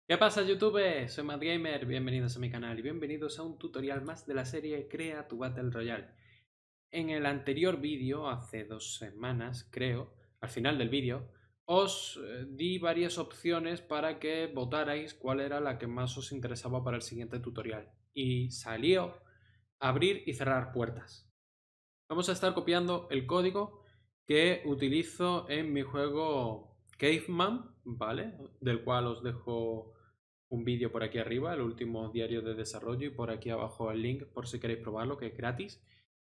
¿Qué pasa, YouTube? Soy Matt Gamer, bienvenidos a mi canal y bienvenidos a un tutorial más de la serie Crea tu Battle Royale. En el anterior vídeo, hace 2 semanas creo, al final del vídeo, os di varias opciones para que votarais cuál era la que más os interesaba para el siguiente tutorial. Y salió abrir y cerrar puertas. Vamos a estar copiando el código que utilizo en mi juego Caveman, ¿vale? Del cual os dejo un vídeo por aquí arriba, el último diario de desarrollo, y por aquí abajo el link por si queréis probarlo, que es gratis.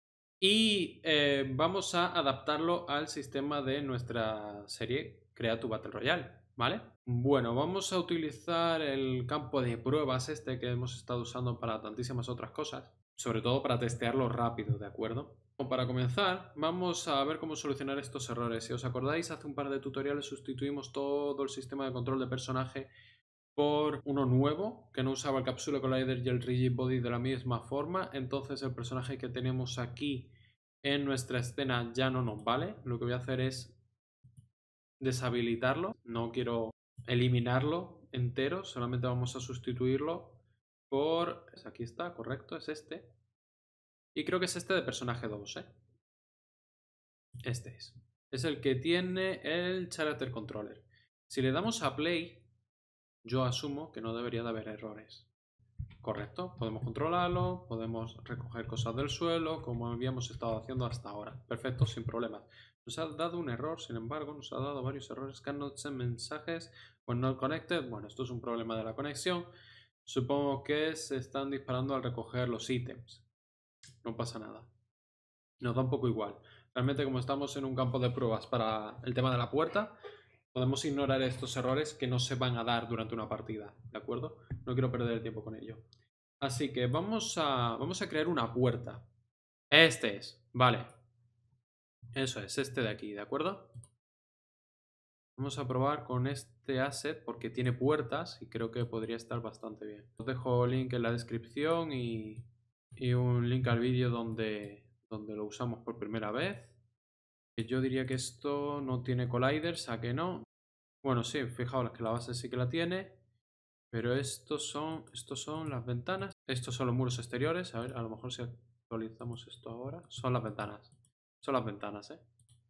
Y vamos a adaptarlo al sistema de nuestra serie Crea tu Battle Royale, ¿vale? Bueno, vamos a utilizar el campo de pruebas este que hemos estado usando para tantísimas otras cosas, sobre todo para testearlo rápido, ¿de acuerdo? Para comenzar, vamos a ver cómo solucionar estos errores. Si os acordáis, hace un par de tutoriales sustituimos todo el sistema de control de personaje por uno nuevo que no usaba el Capsule Collider y el Rigid Body de la misma forma. Entonces el personaje que tenemos aquí en nuestra escena ya no nos vale. Lo que voy a hacer es deshabilitarlo. No quiero eliminarlo entero, solamente vamos a sustituirlo por... Aquí está, correcto, es este. Y creo que es este de personaje 2, ¿eh? Este es. Es el que tiene el Character Controller. Si le damos a Play, yo asumo que no debería de haber errores. Correcto, podemos controlarlo, podemos recoger cosas del suelo, como habíamos estado haciendo hasta ahora. Perfecto, sin problemas. Nos ha dado un error, sin embargo, nos ha dado varios errores. Cannot send mensajes when not connected. Bueno, esto es un problema de la conexión. Supongo que se están disparando al recoger los ítems. No pasa nada. Nos da un poco igual. Realmente, como estamos en un campo de pruebas para el tema de la puerta, podemos ignorar estos errores que no se van a dar durante una partida, ¿de acuerdo? No quiero perder el tiempo con ello. Así que vamos a crear una puerta. Este es, vale. Eso es, este de aquí, ¿de acuerdo? Vamos a probar con este asset porque tiene puertas y creo que podría estar bastante bien. Os dejo link en la descripción y un link al vídeo donde lo usamos por primera vez. Yo diría que esto no tiene colliders, ¿a que no? Bueno, sí, fijaos que la base sí que la tiene. Pero estos son las ventanas. Estos son los muros exteriores. A ver, a lo mejor si actualizamos esto ahora. Son las ventanas. Son las ventanas, ¿eh?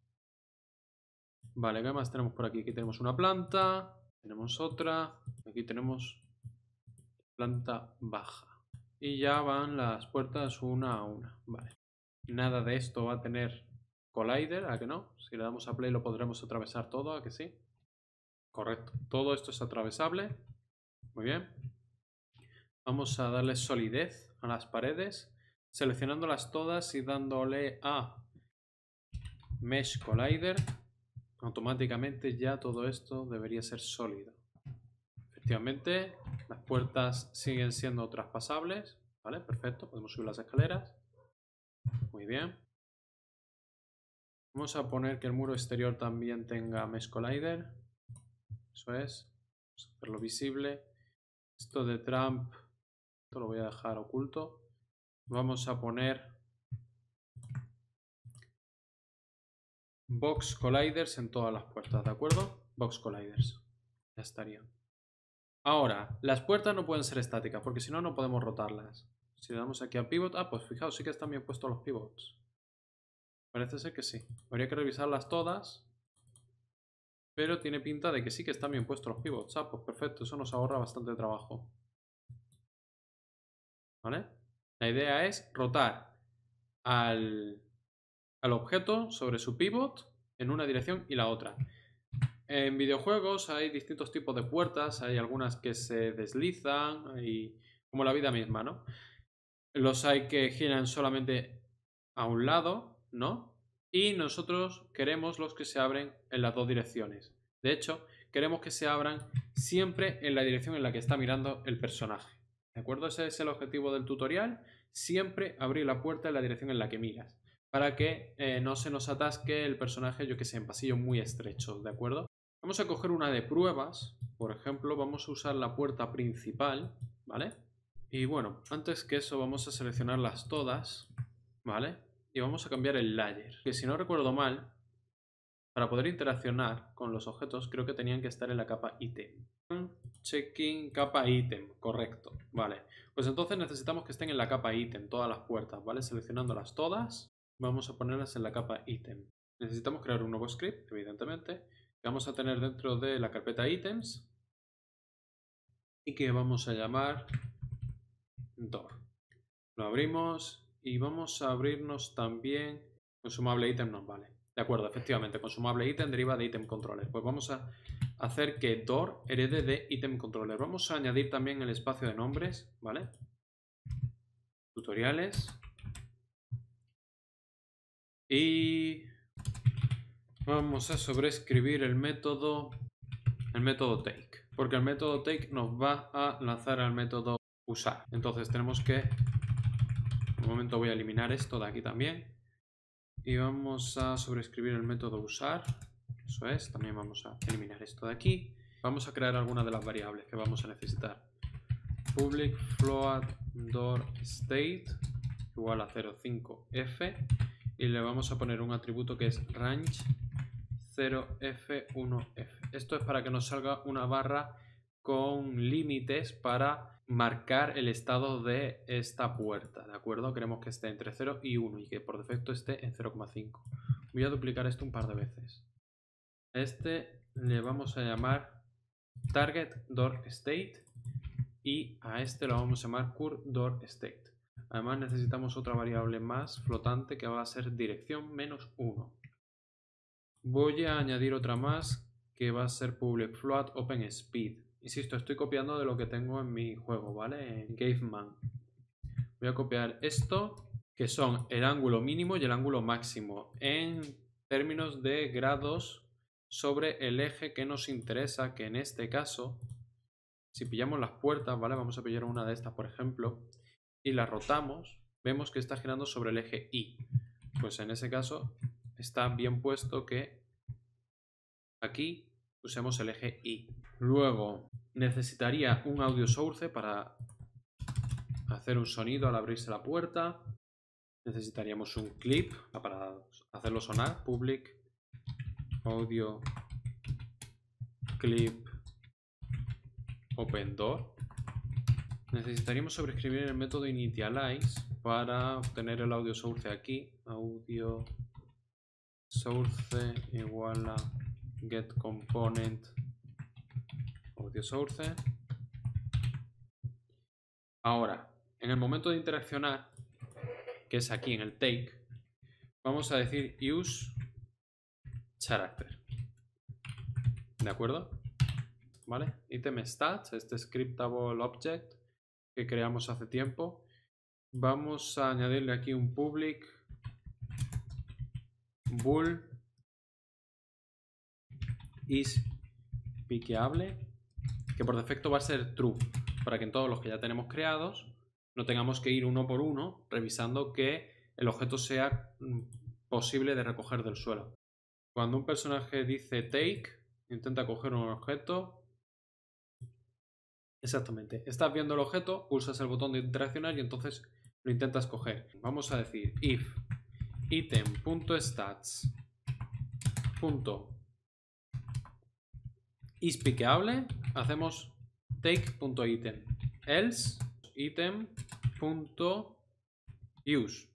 Vale, ¿qué más tenemos por aquí? Aquí tenemos una planta. Tenemos otra. Aquí tenemos planta baja. Y ya van las puertas una a una. Vale. Nada de esto va a tener collider, ¿a que no? Si le damos a play lo podremos atravesar todo, ¿a que sí? Correcto. Todo esto es atravesable. Muy bien. Vamos a darle solidez a las paredes, seleccionándolas todas y dándole a Mesh Collider. Automáticamente ya todo esto debería ser sólido. Efectivamente, las puertas siguen siendo traspasables. Vale, perfecto. Podemos subir las escaleras. Muy bien. Vamos a poner que el muro exterior también tenga Mesh Collider. Eso es. Vamos a hacerlo visible. Esto de Trump, esto lo voy a dejar oculto. Vamos a poner Box Colliders en todas las puertas, ¿de acuerdo? Box Colliders. Ya estaría. Ahora, las puertas no pueden ser estáticas porque si no, no podemos rotarlas. Si le damos aquí a Pivot... Ah, pues fijaos, sí que están bien puestos los pivots. Parece ser que sí. Habría que revisarlas todas. Pero tiene pinta de que sí que están bien puestos los pivots. Ah, pues perfecto, eso nos ahorra bastante trabajo. ¿Vale? La idea es rotar al objeto sobre su pivot en una dirección y la otra. En videojuegos hay distintos tipos de puertas, hay algunas que se deslizan, como la vida misma, ¿no? Los hay que giran solamente a un lado, ¿no? Y nosotros queremos los que se abren en las dos direcciones. De hecho, queremos que se abran siempre en la dirección en la que está mirando el personaje. ¿De acuerdo? Ese es el objetivo del tutorial. Siempre abrir la puerta en la dirección en la que miras. Para que no se nos atasque el personaje, yo que sé, en pasillos muy estrechos, ¿de acuerdo? Vamos a coger una de pruebas. Por ejemplo, vamos a usar la puerta principal, ¿vale? Y bueno, antes que eso vamos a seleccionarlas todas, ¿vale? Y vamos a cambiar el layer. Que si no recuerdo mal, para poder interaccionar con los objetos, creo que tenían que estar en la capa ítem. checking capa ítem, correcto, vale. Pues entonces necesitamos que estén en la capa ítem todas las puertas, ¿vale? Seleccionándolas todas, vamos a ponerlas en la capa ítem. Necesitamos crear un nuevo script, evidentemente, que vamos a tener dentro de la carpeta ítems y que vamos a llamar door. Lo abrimos y vamos a abrirnos también consumable ítem, no, vale. De acuerdo, efectivamente, consumable ítem deriva de ítem controller. Pues vamos a hacer que door herede de ítem controller. Vamos a añadir también el espacio de nombres, ¿vale? Tutoriales. Y vamos a sobreescribir el método take. Porque el método take nos va a lanzar al método usar. Entonces tenemos que... Un momento, voy a eliminar esto de aquí también. Y vamos a sobreescribir el método usar. Eso es, también vamos a eliminar esto de aquí. Vamos a crear algunas de las variables que vamos a necesitar. Public float door state igual a 0,5f. Y le vamos a poner un atributo que es range 0f1f. Esto es para que nos salga una barra con límites para marcar el estado de esta puerta, ¿de acuerdo? Queremos que esté entre 0 y 1 y que por defecto esté en 0,5. Voy a duplicar esto un par de veces. A este le vamos a llamar target door state y a este lo vamos a llamar current door state. Además necesitamos otra variable más flotante que va a ser dirección menos 1. Voy a añadir otra más que va a ser public float open speed. Insisto, estoy copiando de lo que tengo en mi juego, ¿vale? En Caveman. Voy a copiar esto, que son el ángulo mínimo y el ángulo máximo, en términos de grados sobre el eje que nos interesa, que en este caso, si pillamos las puertas, ¿vale? Vamos a pillar una de estas, por ejemplo, y la rotamos, vemos que está girando sobre el eje Y. Pues en ese caso está bien puesto que aquí usemos el eje Y. Luego necesitaría un audio source para hacer un sonido al abrirse la puerta. Necesitaríamos un clip para hacerlo sonar. Public audio clip open door. Necesitaríamos sobreescribir el método initialize para obtener el audio source aquí. Audio source igual a get component audio source. Ahora, en el momento de interaccionar, que es aquí en el take, vamos a decir use character. ¿De acuerdo? ¿Vale? Item stats, este scriptable object que creamos hace tiempo. Vamos a añadirle aquí un public bool is piqueable, que por defecto va a ser true, para que en todos los que ya tenemos creados no tengamos que ir uno por uno revisando que el objeto sea posible de recoger del suelo. Cuando un personaje dice take, intenta coger un objeto. Exactamente, estás viendo el objeto, pulsas el botón de interaccionar y entonces lo intentas coger. Vamos a decir if item.stats.isPiqueable, hacemos take.item, else item.use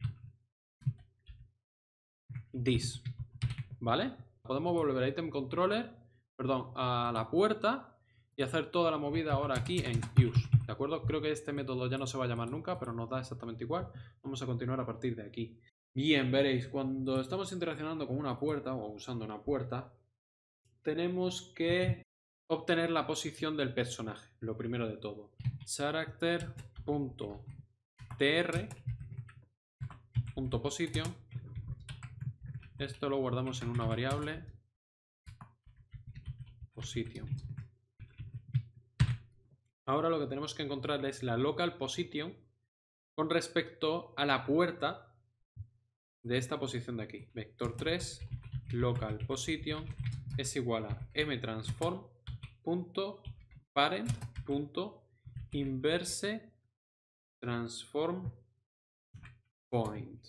this, ¿vale? Podemos volver a item controller, perdón, a la puerta y hacer toda la movida ahora aquí en use, ¿de acuerdo? Creo que este método ya no se va a llamar nunca, pero nos da exactamente igual. Vamos a continuar a partir de aquí. Bien, veréis, cuando estamos interaccionando con una puerta o usando una puerta, tenemos que obtener la posición del personaje, lo primero de todo. Character.tr.position. Esto lo guardamos en una variable position. Ahora lo que tenemos que encontrar es la local position con respecto a la puerta de esta posición de aquí. Vector 3 local position es igual a mtransform.parent.inverse transform point.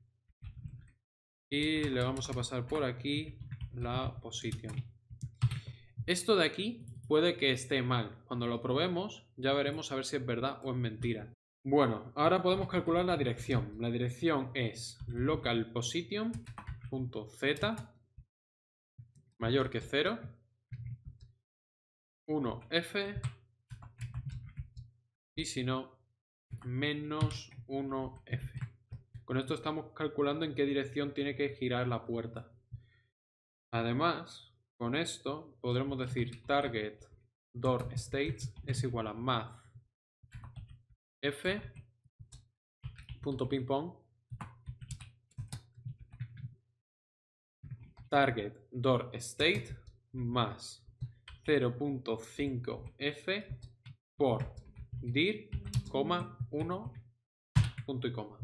Y le vamos a pasar por aquí la posición. Esto de aquí puede que esté mal. Cuando lo probemos ya veremos a ver si es verdad o es mentira. Bueno, ahora podemos calcular la dirección. La dirección es local position.z mayor que 0, 1f y si no, menos 1f. Con esto estamos calculando en qué dirección tiene que girar la puerta. Además, con esto podremos decir target door states es igual a math f punto ping pong target door state más 0.5f por dir, 1, punto y coma.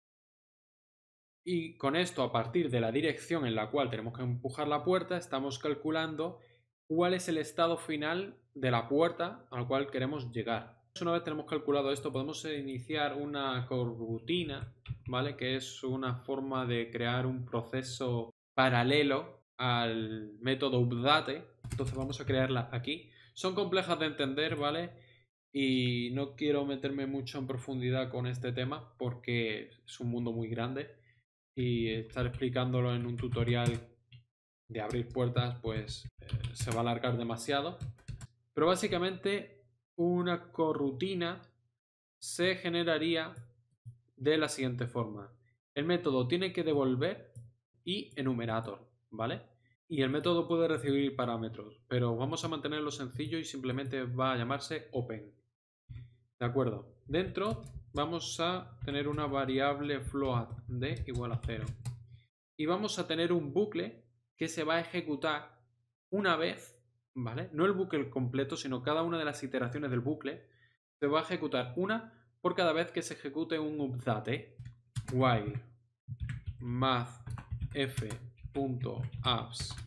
Y con esto, a partir de la dirección en la cual tenemos que empujar la puerta, estamos calculando cuál es el estado final de la puerta al cual queremos llegar. Una vez tenemos calculado esto, podemos iniciar una corrutina, ¿vale? Que es una forma de crear un proceso paralelo al método update. Entonces vamos a crearla aquí. Son complejas de entender, ¿vale? Y no quiero meterme mucho en profundidad con este tema porque es un mundo muy grande y estar explicándolo en un tutorial de abrir puertas pues se va a alargar demasiado. Pero básicamente una corrutina se generaría de la siguiente forma. El método tiene que devolver y enumerator, ¿vale? Y el método puede recibir parámetros, pero vamos a mantenerlo sencillo y simplemente va a llamarse open. ¿De acuerdo? Dentro vamos a tener una variable float de igual a 0. Y vamos a tener un bucle que se va a ejecutar una vez, ¿vale? No el bucle completo, sino cada una de las iteraciones del bucle se va a ejecutar una por cada vez que se ejecute un update. While mathf.apps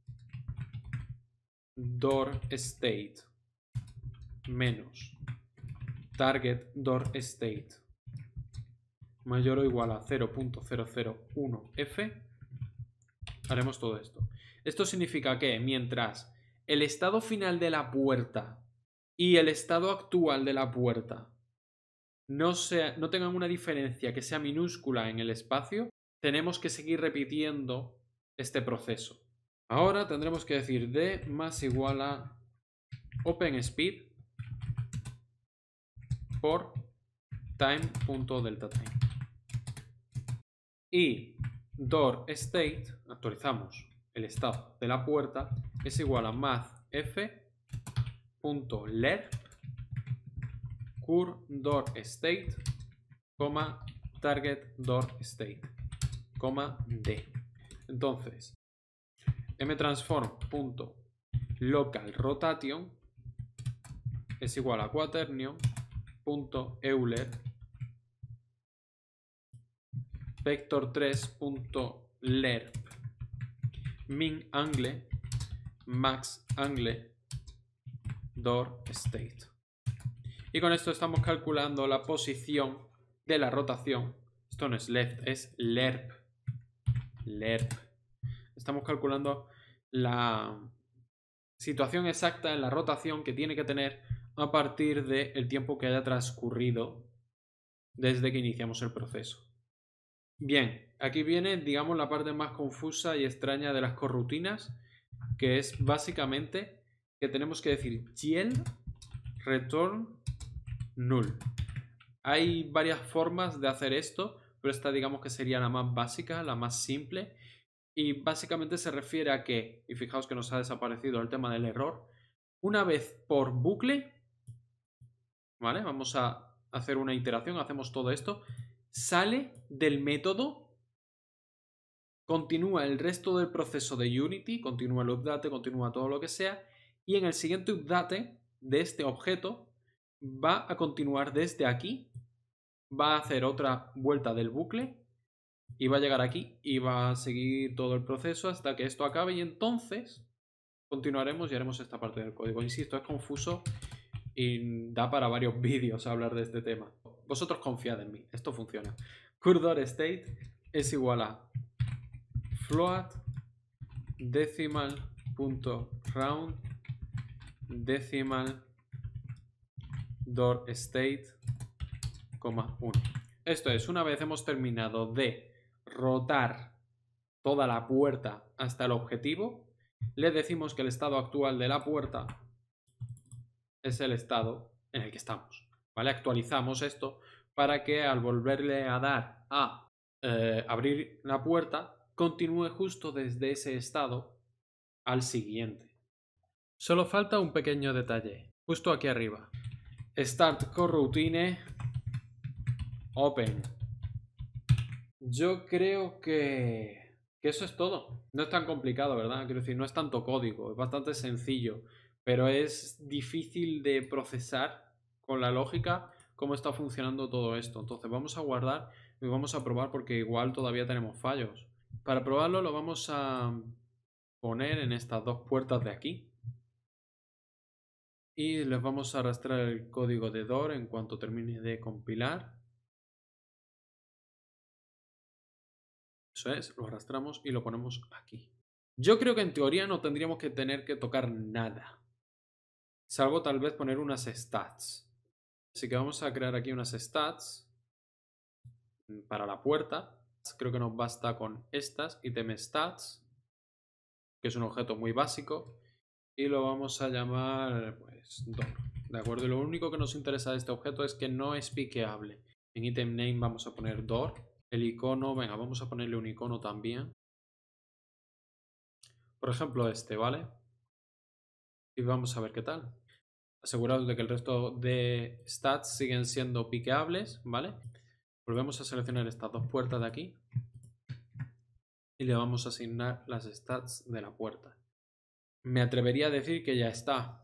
door state menos target door state mayor o igual a 0.001f, haremos todo esto. Esto significa que mientras el estado final de la puerta y el estado actual de la puerta no tengan una diferencia que sea minúscula en el espacio, tenemos que seguir repitiendo este proceso. Ahora tendremos que decir d más igual a OpenSpeed por time.deltaTime. Y door state, actualizamos el estado de la puerta, es igual a mathf.lerp cur door state, target door state, d. Entonces, mtransform.local rotation es igual a quaternion.euler vector3.lerp min angle max angle door state. Y con esto estamos calculando la posición de la rotación. Esto no es left, es lerp. Lerp. Estamos calculando la situación exacta en la rotación que tiene que tener a partir del tiempo que haya transcurrido desde que iniciamos el proceso. Bien, aquí viene, digamos, la parte más confusa y extraña de las corrutinas, que es básicamente que tenemos que decir yield return null. Hay varias formas de hacer esto, pero esta digamos que sería la más básica, la más simple. Y básicamente se refiere a que, y fijaos que nos ha desaparecido el tema del error, una vez por bucle, ¿vale? Vamos a hacer una iteración, hacemos todo esto, sale del método, continúa el resto del proceso de Unity, continúa el update, continúa todo lo que sea, y en el siguiente update de este objeto va a continuar desde aquí, va a hacer otra vuelta del bucle y va a llegar aquí y va a seguir todo el proceso hasta que esto acabe y entonces continuaremos y haremos esta parte del código. Insisto, es confuso y da para varios vídeos hablar de este tema. Vosotros confiad en mí, esto funciona. Cur.door state es igual a float decimal.round decimal door state, 1. Esto es, una vez hemos terminado de rotar toda la puerta hasta el objetivo, le decimos que el estado actual de la puerta es el estado en el que estamos, ¿vale? Actualizamos esto para que al volverle a dar a abrir la puerta, continúe justo desde ese estado al siguiente. Solo falta un pequeño detalle, justo aquí arriba. Start coroutine open. Yo creo que eso es todo. No es tan complicado, ¿verdad? Quiero decir, no es tanto código, es bastante sencillo, pero es difícil de procesar con la lógica cómo está funcionando todo esto. Entonces vamos a guardar y vamos a probar porque igual todavía tenemos fallos. Para probarlo lo vamos a poner en estas dos puertas de aquí. Y les vamos a arrastrar el código de door en cuanto termine de compilar. Eso es, lo arrastramos y lo ponemos aquí. Yo creo que en teoría no tendríamos que tener que tocar nada. Salvo tal vez poner unas stats. Así que vamos a crear aquí unas stats para la puerta. Creo que nos basta con estas, item stats, que es un objeto muy básico. Y lo vamos a llamar, pues, door. ¿De acuerdo? Y lo único que nos interesa de este objeto es que no es piqueable. En item name vamos a poner door. El icono, venga, vamos a ponerle un icono también. Por ejemplo este, ¿vale? Y vamos a ver qué tal. Asegurados de que el resto de stats siguen siendo piqueables, ¿vale? Volvemos a seleccionar estas dos puertas de aquí. Y le vamos a asignar las stats de la puerta. Me atrevería a decir que ya está.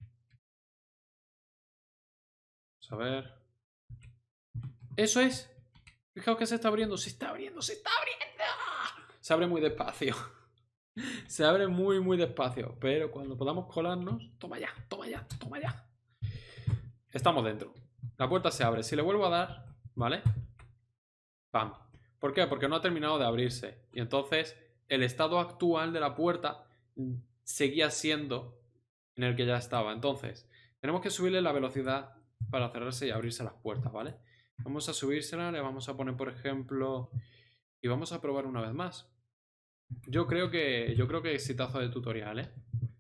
Vamos a ver. ¡Eso es! Fijaos que se está abriendo. ¡Se está abriendo! ¡Se está abriendo! Se abre muy despacio. Se abre muy, muy despacio. Pero cuando podamos colarnos... ¡Toma ya! ¡Toma ya! ¡Toma ya! Estamos dentro. La puerta se abre. Si le vuelvo a dar... ¿Vale? ¡Pam! ¿Por qué? Porque no ha terminado de abrirse. Y entonces el estado actual de la puerta seguía siendo en el que ya estaba. Entonces, tenemos que subirle la velocidad para cerrarse y abrirse las puertas, ¿vale? Vamos a subírsela, le vamos a poner, por ejemplo... Y vamos a probar una vez más. Yo creo que exitazo de tutorial, ¿eh?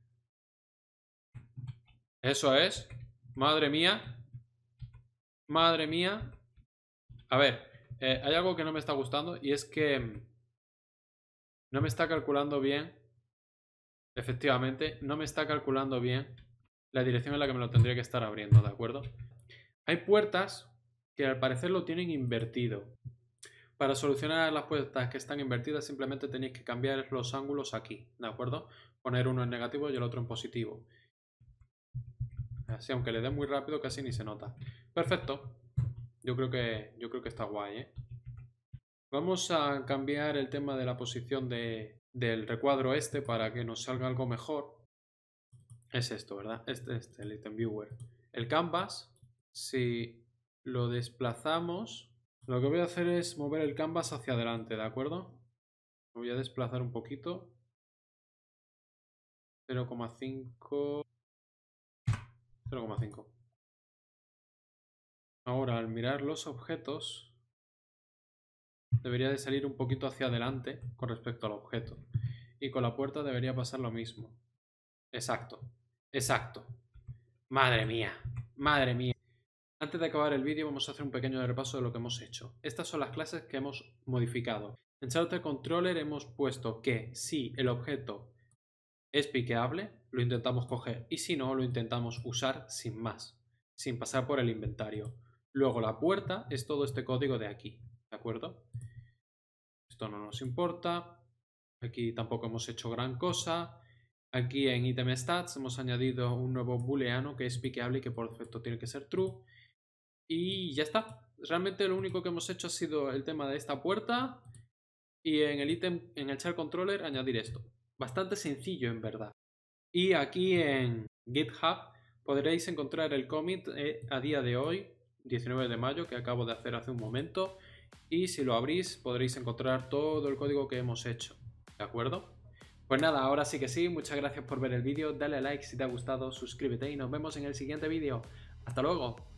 Eso es. Madre mía. Madre mía. A ver, hay algo que no me está gustando y es que no me está calculando bien. Efectivamente, no me está calculando bien la dirección en la que me lo tendría que estar abriendo, ¿de acuerdo? Hay puertas que al parecer lo tienen invertido. Para solucionar las puertas que están invertidas simplemente tenéis que cambiar los ángulos aquí, ¿de acuerdo? Poner uno en negativo y el otro en positivo. Así, aunque le dé muy rápido, casi ni se nota. Perfecto. Yo creo que está guay, ¿eh? Vamos a cambiar el tema de la posición del recuadro este para que nos salga algo mejor. Es esto, ¿verdad? El item viewer. El canvas, si lo desplazamos, lo que voy a hacer es mover el canvas hacia adelante, ¿de acuerdo? Lo voy a desplazar un poquito. 0,5. 0,5. Ahora, al mirar los objetos, debería de salir un poquito hacia adelante con respecto al objeto. Y con la puerta debería pasar lo mismo. Exacto. Exacto. Madre mía. Madre mía. Antes de acabar el vídeo vamos a hacer un pequeño repaso de lo que hemos hecho. Estas son las clases que hemos modificado. En Charter Controller hemos puesto que si el objeto es piqueable, lo intentamos coger. Y si no, lo intentamos usar sin más. Sin pasar por el inventario. Luego la puerta es todo este código de aquí. ¿De acuerdo? Esto no nos importa. Aquí tampoco hemos hecho gran cosa. Aquí en item stats hemos añadido un nuevo booleano que es piqueable y que por defecto tiene que ser true. Y ya está. Realmente lo único que hemos hecho ha sido el tema de esta puerta y en el ítem, en el char controller, añadir esto. Bastante sencillo en verdad. Y aquí en GitHub podréis encontrar el commit a día de hoy, 19 de mayo, que acabo de hacer hace un momento. Y si lo abrís podréis encontrar todo el código que hemos hecho. ¿De acuerdo? Pues nada, ahora sí que sí, muchas gracias por ver el vídeo, dale a like si te ha gustado, suscríbete y nos vemos en el siguiente vídeo. ¡Hasta luego!